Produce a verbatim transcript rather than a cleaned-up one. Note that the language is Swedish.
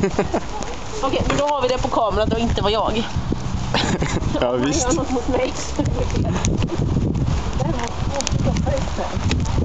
Okej, men då har vi det på kameran och inte var jag. Ja, visst. Han gör något mot mig. Där var två